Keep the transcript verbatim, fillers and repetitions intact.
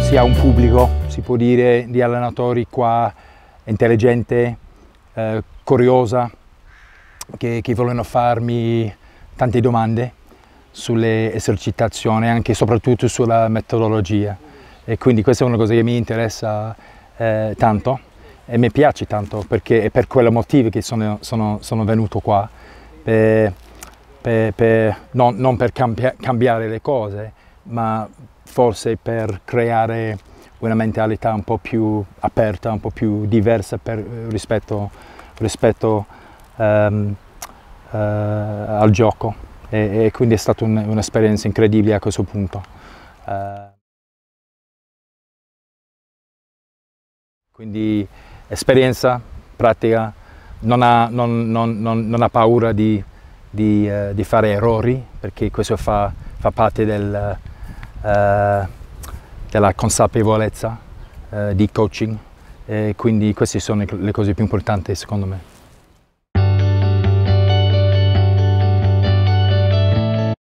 si ha un pubblico, si può dire, di allenatori qua intelligente, eh, curiosa, che, che vogliono farmi tante domande sulle esercitazioni, anche e soprattutto sulla metodologia. E quindi questa è una cosa che mi interessa eh, tanto e mi piace tanto, perché è per quel motivo che sono, sono, sono venuto qua, per, per, per, non, non per cambia, cambiare le cose, ma forse per creare una mentalità un po' più aperta, un po' più diversa per, rispetto, rispetto um, uh, al gioco, e, e quindi è stata un, un'esperienza incredibile a questo punto. Uh, quindi esperienza, pratica, non ha, non, non, non, non ha paura di, di, uh, di fare errori, perché questo fa, fa parte del, uh, della consapevolezza uh, di coaching, e quindi queste sono le cose più importanti secondo me.